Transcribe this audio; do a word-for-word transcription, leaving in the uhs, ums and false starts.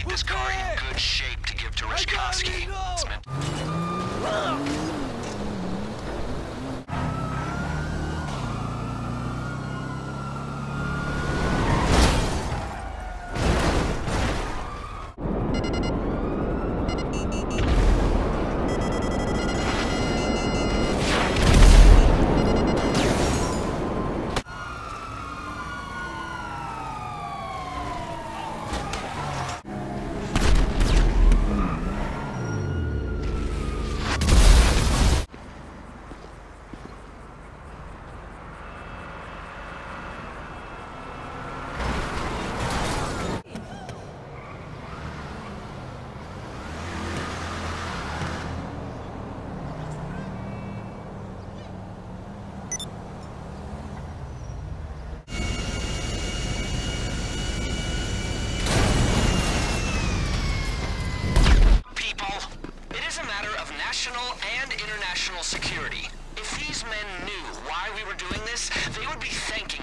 this car in good shape to give to Rishkovsky. It's meant national and international security. If these men knew why we were doing this, they would be thanking